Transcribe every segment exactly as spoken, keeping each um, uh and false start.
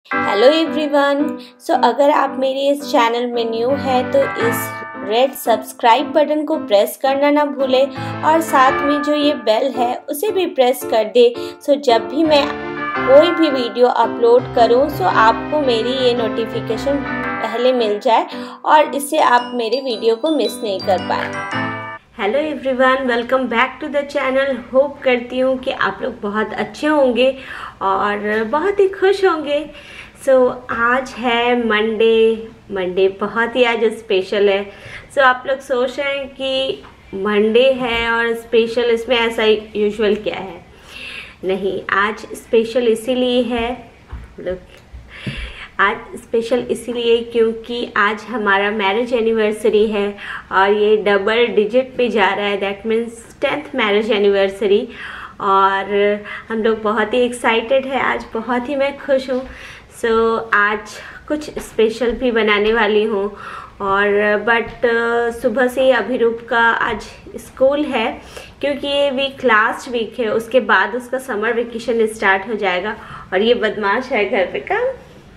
Hello everyone. सो अगर आप मेरे इस चैनल में न्यू है तो इस रेड सब्सक्राइब बटन को प्रेस करना ना भूलें और साथ में जो ये बेल है उसे भी प्रेस कर दे। सो जब भी मैं कोई भी वीडियो अपलोड करूं सो आपको मेरी ये नोटिफिकेशन पहले मिल जाए और इससे आप मेरे वीडियो को मिस नहीं कर पाए। Hello everyone, welcome back to the channel. Hope करती हूँ कि आप लोग बहुत अच्छे होंगे और बहुत ही खुश होंगे। सो so, आज है मंडे। मंडे बहुत ही आज स्पेशल है। सो so, आप लोग सोच रहे हैं कि मंडे है और स्पेशल इसमें ऐसा यूजुअल क्या है। नहीं, आज स्पेशल इसीलिए है लोग आज स्पेशल इसीलिए क्योंकि आज हमारा मैरिज एनिवर्सरी है और ये डबल डिजिट पे जा रहा है। That means tenth marriage anniversary और हम लोग बहुत ही एक्साइटेड है। आज बहुत ही मैं खुश हूँ। सो so, आज कुछ स्पेशल भी बनाने वाली हूँ और बट सुबह से ही अभिरूप का आज स्कूल है क्योंकि ये वीक लास्ट वीक है। उसके बाद उसका समर वेकेशन स्टार्ट हो जाएगा और ये बदमाश है घर पे का।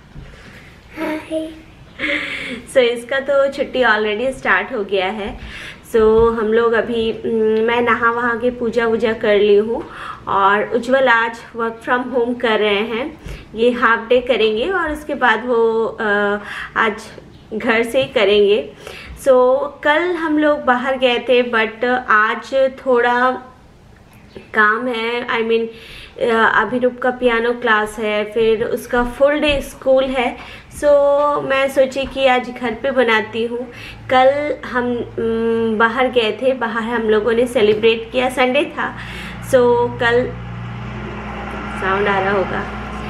सो so, इसका तो छुट्टी ऑलरेडी स्टार्ट हो गया है। सो so, हम लोग अभी मैं नहा वहा के पूजा वूजा कर ली हूँ और उज्जवल आज वर्क फ्रॉम होम कर रहे हैं। ये हाफ डे करेंगे और उसके बाद वो आ, आज घर से ही करेंगे। सो so, कल हम लोग बाहर गए थे बट आज थोड़ा काम है। I I mean mean, Abhiroop का पियानो क्लास है, फिर उसका फुल डे स्कूल है। सो so, मैं सोची कि आज घर पे बनाती हूँ। कल हम बाहर गए थे, बाहर हम लोगों ने सेलिब्रेट किया, संडे था। सो so, कल साउंड आ रहा होगा।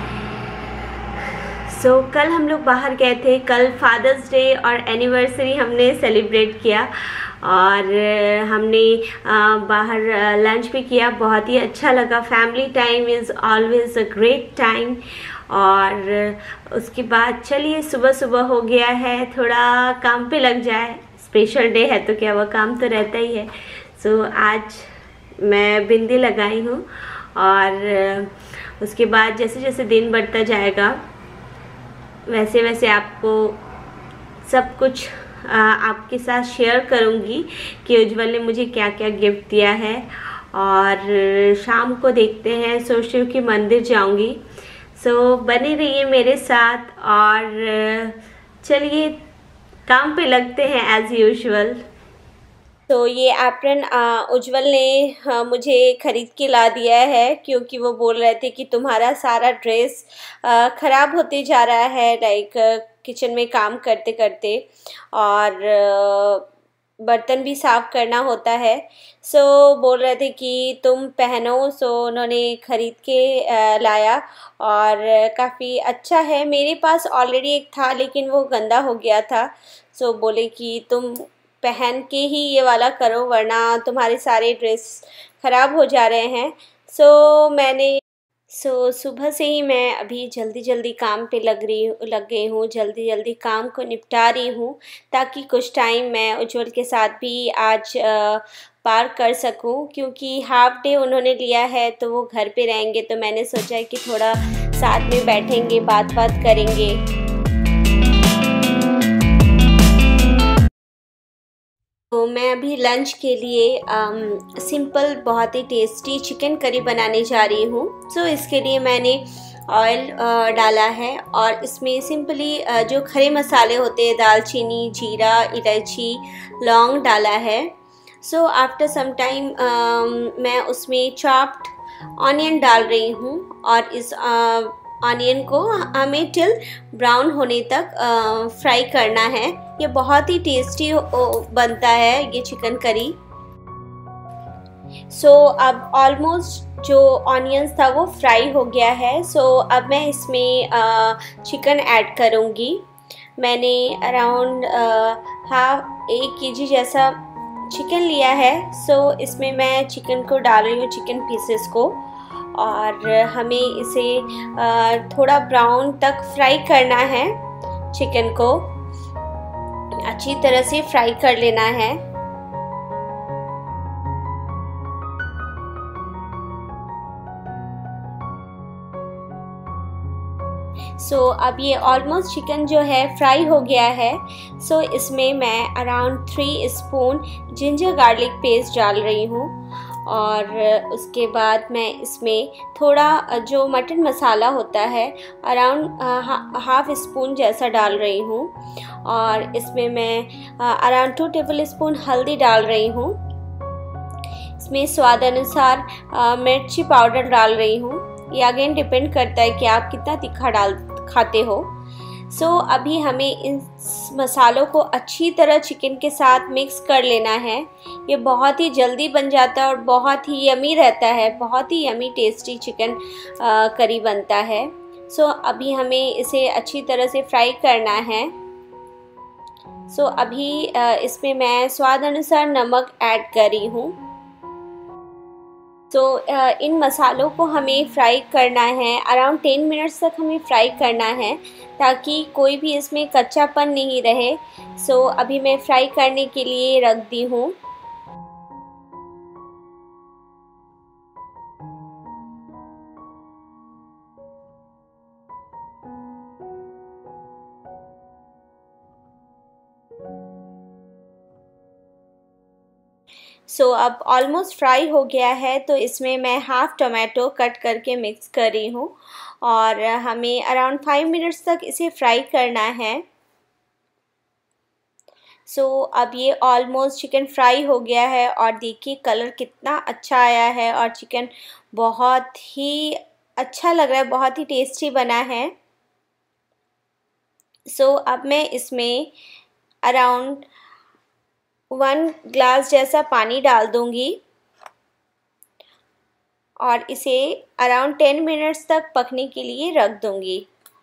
सो so, कल हम लोग बाहर गए थे। कल फादर्स डे और एनिवर्सरी हमने सेलिब्रेट किया और हमने बाहर लंच भी किया। बहुत ही अच्छा लगा। Family time is always a great time. और उसके बाद चलिए सुबह सुबह हो गया है, थोड़ा काम पे लग जाए। स्पेशल डे है तो क्या वो काम तो रहता ही है। सो so, आज मैं बिंदी लगाई हूँ और उसके बाद जैसे जैसे दिन बढ़ता जाएगा वैसे वैसे आपको सब कुछ आ, आपके साथ शेयर करूँगी कि उज्जवल ने मुझे क्या क्या गिफ्ट दिया है। और शाम को देखते हैं, सोच रही हूँ कि मंदिर जाऊँगी। सो so, बने रहिए मेरे साथ और चलिए काम पे लगते हैं एज़ यूजुअल। तो ये एप्रन उज्जवल ने हाँ, मुझे ख़रीद के ला दिया है क्योंकि वो बोल रहे थे कि तुम्हारा सारा ड्रेस ख़राब होते जा रहा है लाइक किचन में काम करते करते और बर्तन भी साफ़ करना होता है। सो बोल रहे थे कि तुम पहनो। सो उन्होंने ख़रीद के लाया और काफ़ी अच्छा है। मेरे पास ऑलरेडी एक था लेकिन वो गंदा हो गया था। सो बोले कि तुम पहन के ही ये वाला करो वरना तुम्हारे सारे ड्रेस ख़राब हो जा रहे हैं। सो मैंने सो so, सुबह से ही मैं अभी जल्दी जल्दी काम पे लग रही लग गई हूँ। जल्दी जल्दी काम को निपटा रही हूँ ताकि कुछ टाइम मैं उज्जवल के साथ भी आज आ, पार कर सकूँ क्योंकि हाफ डे उन्होंने लिया है तो वो घर पे रहेंगे। तो मैंने सोचा कि थोड़ा साथ में बैठेंगे, बात बात करेंगे। तो मैं अभी लंच के लिए आम, सिंपल बहुत ही टेस्टी चिकन करी बनाने जा रही हूँ। सो so, इसके लिए मैंने ऑयल डाला है और इसमें सिंपली जो खड़े मसाले होते हैं दालचीनी, जीरा, इलायची, लौंग डाला है। सो आफ्टर सम टाइम मैं उसमें चॉप्ड ऑनियन डाल रही हूँ और इस ऑनियन को हमें टिल ब्राउन होने तक फ्राई करना है। ये बहुत ही टेस्टी बनता है ये चिकन करी। सो so, अब ऑलमोस्ट जो ऑनियंस था वो फ्राई हो गया है। सो so, अब मैं इसमें चिकन ऐड करूँगी। मैंने अराउंड हाफ एक के जी जैसा चिकन लिया है। सो so, इसमें मैं चिकन को डाल रही हूँ, चिकन पीसेस को, और हमें इसे थोड़ा ब्राउन तक फ्राई करना है। चिकन को अच्छी तरह से फ्राई कर लेना है। सो so, अब ये ऑलमोस्ट चिकन जो है फ्राई हो गया है। सो so, इसमें मैं around three spoon ginger garlic paste डाल रही हूँ और उसके बाद मैं इसमें थोड़ा जो मटन मसाला होता है अराउंड हाफ स्पून जैसा डाल रही हूँ और इसमें मैं अराउंड टू टेबल स्पून हल्दी डाल रही हूँ। इसमें स्वाद अनुसार मिर्ची पाउडर डाल रही हूँ। ये अगेन डिपेंड करता है कि आप कितना तीखा डाल खाते हो। सो so, अभी हमें इन मसालों को अच्छी तरह चिकन के साथ मिक्स कर लेना है। ये बहुत ही जल्दी बन जाता है और बहुत ही यमी रहता है, बहुत ही यमी टेस्टी चिकन करी बनता है। सो so, अभी हमें इसे अच्छी तरह से फ्राई करना है। सो so, अभी इसमें मैं स्वाद अनुसार नमक ऐड कर रही हूँ। तो so, इन मसालों को हमें फ्राई करना है, अराउंड टेन मिनट्स तक हमें फ्राई करना है ताकि कोई भी इसमें कच्चापन नहीं रहे। सो so, अभी मैं फ्राई करने के लिए रख दी हूँ। सो so, अब ऑलमोस्ट फ्राई हो गया है तो इसमें मैं हाफ़ टोमेटो कट करके मिक्स कर रही हूँ और हमें अराउंड फाइव मिनट्स तक इसे फ्राई करना है। सो so, अब ये ऑलमोस्ट चिकन फ्राई हो गया है और देखिए कलर कितना अच्छा आया है और चिकन बहुत ही अच्छा लग रहा है, बहुत ही टेस्टी बना है। सो so, अब मैं इसमें अराउंड वन ग्लास जैसा पानी डाल दूंगी और इसे अराउंड टेन मिनट्स तक पकने के लिए रख दूंगी।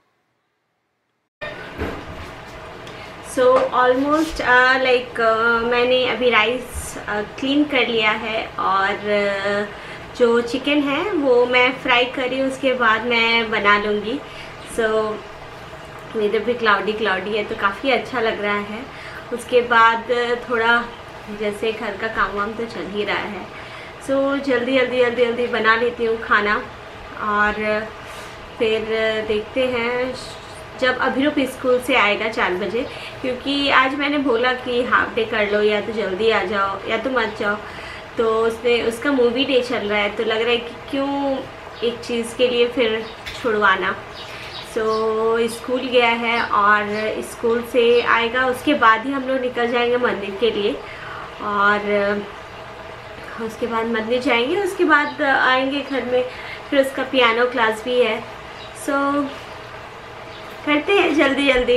सो ऑलमोस्ट लाइक मैंने अभी राइस क्लीन कर लिया है और uh, जो चिकन है वो मैं फ्राई कर रही हूँ, उसके बाद मैं बना लूँगी। सो so, इधर भी क्लाउडी क्लाउडी है तो काफ़ी अच्छा लग रहा है। उसके बाद थोड़ा जैसे घर का काम वाम तो चल ही रहा है। सो so, जल्दी जल्दी जल्दी जल्दी बना लेती हूँ खाना और फिर देखते हैं जब अभिरूप स्कूल से आएगा चार बजे, क्योंकि आज मैंने बोला कि हाफ डे कर लो या तो जल्दी आ जाओ या तो मत जाओ। तो उसने उसका मूवी डे चल रहा है तो लग रहा है कि क्यों एक चीज़ के लिए फिर छुड़वाना। सो so, स्कूल गया है और स्कूल से आएगा उसके बाद ही हम लोग निकल जाएंगे मंदिर के लिए और उसके बाद मंदिर जाएंगे, उसके बाद आएंगे घर में। फिर उसका पियानो क्लास भी है। सो so, करते हैं जल्दी जल्दी।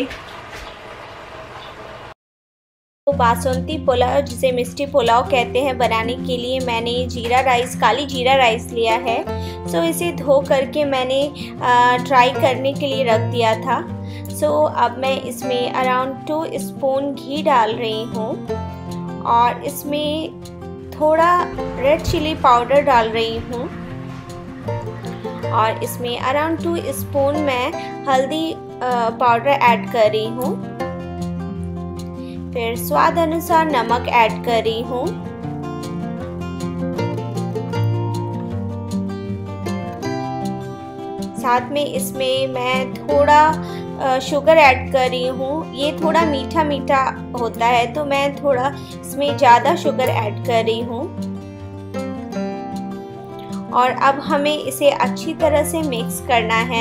तो बासंती पुलाव, जिसे मिष्टी पुलाव कहते हैं, बनाने के लिए मैंने जीरा राइस, काली जीरा राइस लिया है। सो इसे धो करके मैंने ट्राई करने के लिए रख दिया था। सो अब मैं इसमें अराउंड टू स्पून घी डाल रही हूँ और इसमें थोड़ा रेड चिली पाउडर डाल रही हूँ और इसमें अराउंड टू स्पून मैं हल्दी पाउडर ऐड कर रही हूँ। फिर स्वाद अनुसार नमक ऐड कर रही हूँ। साथ में इसमें मैं थोड़ा शुगर ऐड कर रही हूँ। ये थोड़ा मीठा मीठा होता है तो मैं थोड़ा इसमें ज़्यादा शुगर ऐड कर रही हूँ और अब हमें इसे अच्छी तरह से मिक्स करना है।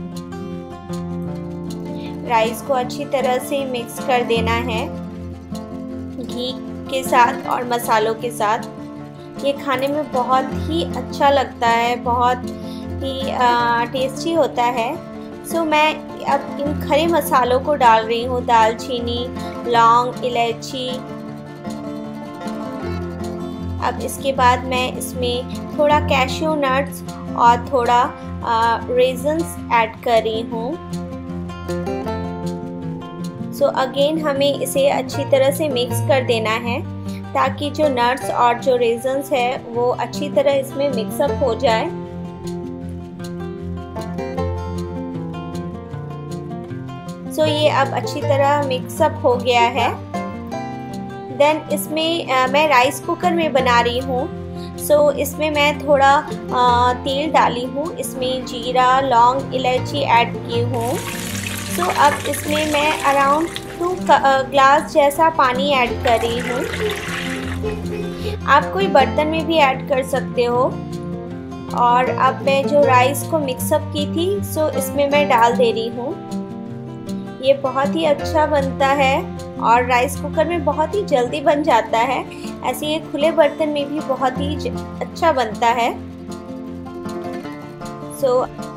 राइस को अच्छी तरह से मिक्स कर देना है घी के साथ और मसालों के साथ। ये खाने में बहुत ही अच्छा लगता है, बहुत ही आ, टेस्टी होता है। सो मैं अब इन खड़े मसालों को डाल रही हूँ, दालचीनी, लौंग, इलायची। अब इसके बाद मैं इसमें थोड़ा कैश्यू नट्स और थोड़ा रेजन्स ऐड कर रही हूँ। सो so, अगेन हमें इसे अच्छी तरह से मिक्स कर देना है ताकि जो नट्स और जो रेजन्स है वो अच्छी तरह इसमें मिक्सअप हो जाए। सो so, ये अब अच्छी तरह मिक्सअप हो गया है। देन इसमें आ, मैं राइस कुकर में बना रही हूँ। सो इसमें मैं थोड़ा आ, तेल डाली हूँ, इसमें जीरा, लौंग, इलायची ऐड की हूँ। सो अब इसमें मैं अराउंड टू ग्लास जैसा पानी ऐड कर रही हूँ। आप कोई बर्तन में भी ऐड कर सकते हो। और अब मैं जो राइस को मिक्सअप की थी सो इसमें मैं डाल दे रही हूँ। ये बहुत ही अच्छा बनता है और राइस कुकर में बहुत ही जल्दी बन जाता है। ऐसे ये खुले बर्तन में भी बहुत ही अच्छा बनता है। सो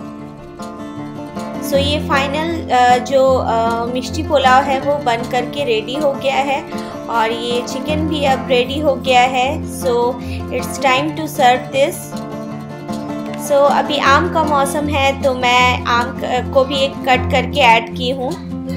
सो ये फाइनल जो मिष्टी पुलाव है वो बन करके रेडी हो गया है और ये चिकन भी अब रेडी हो गया है। So it's time to serve this. So अभी आम का मौसम है तो मैं आम को भी एक कट करके ऐड की हूँ।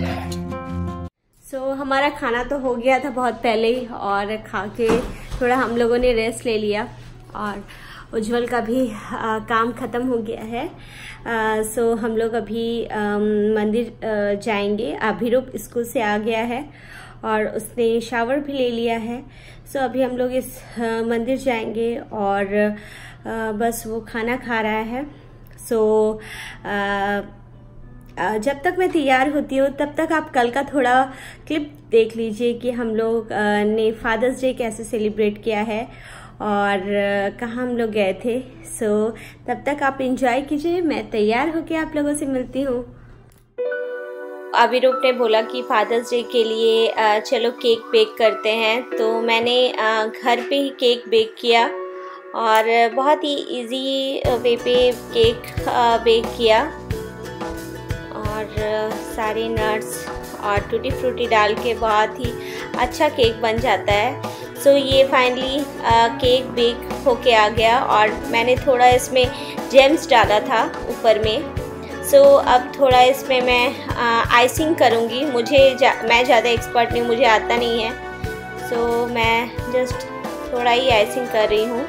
सो so, हमारा खाना तो हो गया था बहुत पहले ही और खा के थोड़ा हम लोगों ने रेस्ट ले लिया और उज्जवल का भी आ, काम ख़त्म हो गया है। सो so, हम लोग अभी आ, मंदिर आ, जाएंगे। अभिरूप स्कूल से आ गया है और उसने शावर भी ले लिया है। सो so, अभी हम लोग इस आ, मंदिर जाएंगे और आ, बस वो खाना खा रहा है। सो so, जब तक मैं तैयार होती हूँ तब तक आप कल का थोड़ा क्लिप देख लीजिए कि हम लोग ने फादर्स डे कैसे सेलिब्रेट किया है और कहाँ हम लोग गए थे। सो तब तक आप एंजॉय कीजिए, मैं तैयार होके आप लोगों से मिलती हूँ। अभिरूप ने बोला कि फादर्स डे के लिए चलो केक बेक करते हैं, तो मैंने घर पे ही केक बेक किया और बहुत ही इजी वे पे केक बेक किया और सारे नट्स और टूटी फ्रूटी डाल के बहुत ही अच्छा केक बन जाता है। सो so, ये फाइनली केक बेक होके आ गया और मैंने थोड़ा इसमें जेम्स डाला था ऊपर में। सो so, अब थोड़ा इसमें मैं आइसिंग करूँगी। मुझे जा, मैं ज़्यादा एक्सपर्ट नहीं, मुझे आता नहीं है। सो so, मैं जस्ट थोड़ा ही आइसिंग कर रही हूँ।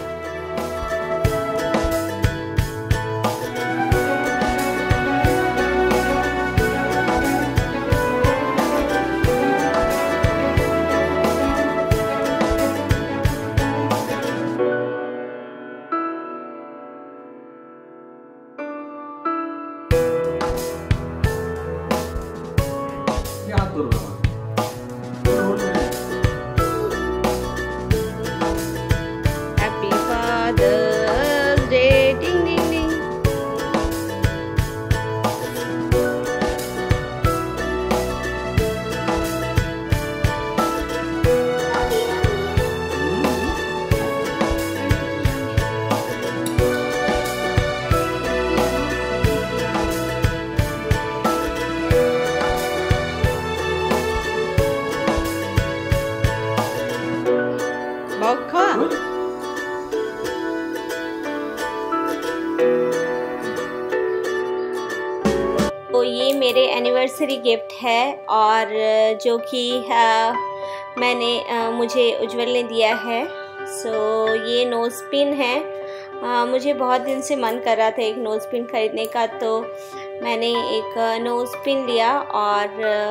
Happy Father's Day, ding ding ding. तो ये मेरे एनिवर्सरी गिफ्ट है और जो कि मैंने आ, मुझे उज्जवल ने दिया है। सो ये नोज़ पिन है। आ, मुझे बहुत दिन से मन कर रहा था एक नोज़ पिन ख़रीदने का, तो मैंने एक नोज़ पिन लिया और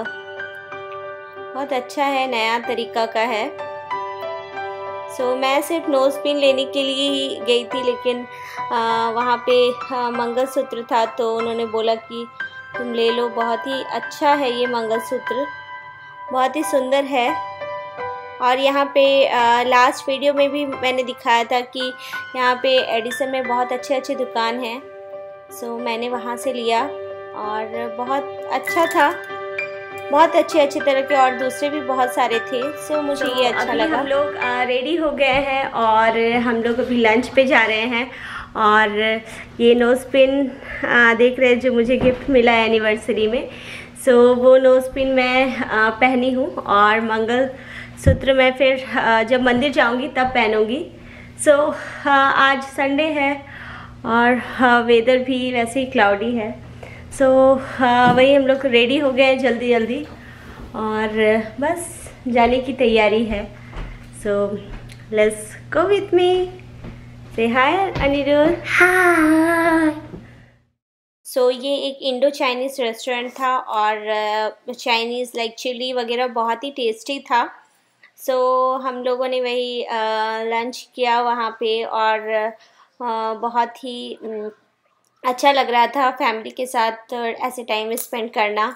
बहुत अच्छा है, नया तरीका का है। सो so, मैं सिर्फ नोज़ पिन लेने के लिए ही गई थी, लेकिन आ, वहाँ पे मंगलसूत्र था तो उन्होंने बोला कि तुम ले लो, बहुत ही अच्छा है ये मंगलसूत्र, बहुत ही सुंदर है। और यहाँ पे आ, लास्ट वीडियो में भी मैंने दिखाया था कि यहाँ पे एडिसन में बहुत अच्छे अच्छे दुकान हैं। सो मैंने वहाँ से लिया और बहुत अच्छा था, बहुत अच्छे अच्छे तरह के और दूसरे भी बहुत सारे थे। सो मुझे तो ये अच्छा लगा। हम लोग रेडी हो गए हैं और हम लोग अभी लंच पे जा रहे हैं और ये नोज़ पिन देख रहे हैं जो मुझे गिफ्ट मिला है एनिवर्सरी में। सो so, वो नोज़ पिन मैं आ, पहनी हूँ और मंगल सूत्र मैं फिर आ, जब मंदिर जाऊँगी तब पहनूँगी। सो so, आज संडे है और वेदर भी वैसे ही क्लाउडी है। सो so, वही हम लोग रेडी हो गए जल्दी जल्दी और बस जाने की तैयारी है। So let's go with me. Say hi Anirudh. हाय। सो ये एक इंडो चाइनीज़ रेस्टोरेंट था और चाइनीज़ लाइक चिली वगैरह बहुत ही टेस्टी था। सो so, हम लोगों ने वही लंच किया वहाँ पे और आ, बहुत ही अच्छा लग रहा था फैमिली के साथ ऐसे टाइम स्पेंड करना।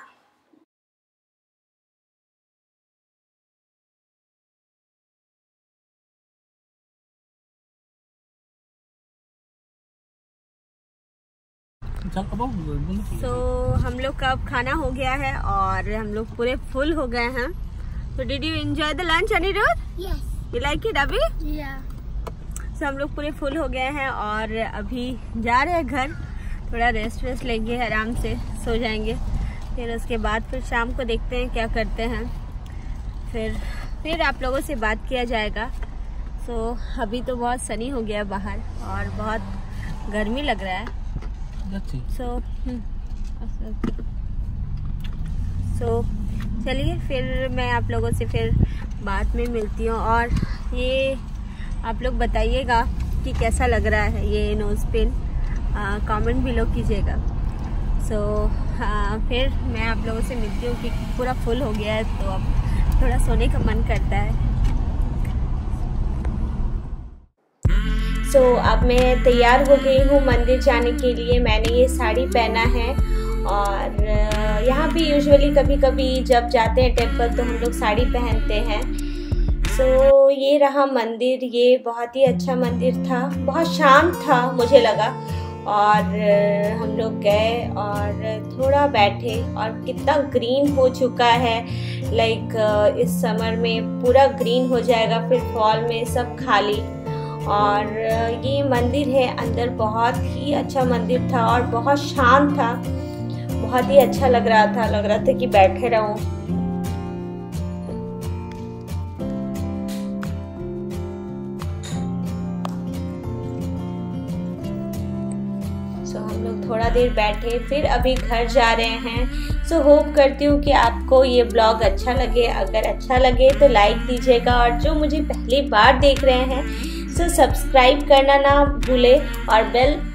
सो so, हम लोग का अब खाना हो गया है और हम लोग पूरे फुल हो गए हैं। तो did you enjoy the lunch Aniruddh? Yes. You like it अभी? या। सो हम लोग पूरे फुल हो गए हैं और अभी जा रहे हैं घर, थोड़ा रेस्ट वेस्ट लेंगे, आराम से सो जाएंगे। फिर उसके बाद फिर शाम को देखते हैं क्या करते हैं, फिर फिर आप लोगों से बात किया जाएगा। सो so, अभी तो बहुत सनी हो गया बाहर और बहुत गर्मी लग रहा है। सो सो चलिए फिर मैं आप लोगों से फिर बाद में मिलती हूँ। और ये आप लोग बताइएगा कि कैसा लग रहा है ये नोज़ पिन, कमेंट भी लोग कीजिएगा। सो so, फिर मैं आप लोगों से मिलती हूँ कि पूरा फुल हो गया है तो अब थोड़ा सोने का मन करता है। सो so, अब मैं तैयार हो गई हूँ मंदिर जाने के लिए। मैंने ये साड़ी पहना है और यहाँ भी यूजुअली कभी कभी जब जाते हैं टेम्पल तो हम लोग साड़ी पहनते हैं। सो so, ये रहा मंदिर। ये बहुत ही अच्छा मंदिर था, बहुत शांत था मुझे लगा। और हम लोग गए और थोड़ा बैठे और कितना ग्रीन हो चुका है। लाइक इस समर में पूरा ग्रीन हो जाएगा, फिर फॉल में सब खाली। और ये मंदिर है, अंदर बहुत ही अच्छा मंदिर था और बहुत शांत था, बहुत ही अच्छा लग रहा था लग रहा था कि बैठे रहूं। सो so, हम लोग थोड़ा देर बैठे, फिर अभी घर जा रहे हैं। सो so, होप करती हूँ कि आपको ये ब्लॉग अच्छा लगे। अगर अच्छा लगे तो लाइक दीजिएगा और जो मुझे पहली बार देख रहे हैं सो सब्सक्राइब करना ना भूले और बेल